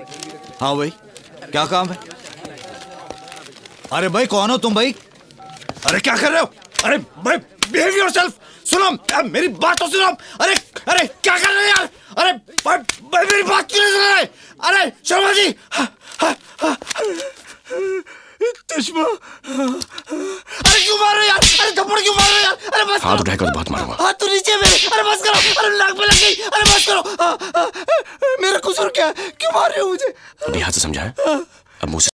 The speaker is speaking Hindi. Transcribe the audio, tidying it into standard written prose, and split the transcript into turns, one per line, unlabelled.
हाँ भाई, क्या काम है? अरे भाई कौन हो तुम भाई? अरे क्या कर रहे हो? अरे भाई बिहेव योरसेल्फ। सुनो मेरी बात तो सुनो। अरे अरे क्या कर रहे हो यार? अरे भाई मेरी बात क्यों नहीं सुन रहे? अरे शर्मा जी। चश्मा। अरे क्यों मार रहे हो यार? अरे थप्पड़ क्यों मार रहे हो यार? अरे बस
हाथ उठाकर बहुत मारूंगा।
हाथ तो नीचे मेरे। अरे बस करो। अरे नाक पे लग गई। अरे बस करो। मेरा कसूर क्या है? क्यों मार रहे हो मुझे?
अभी हाथ से समझाया, अब मुंह से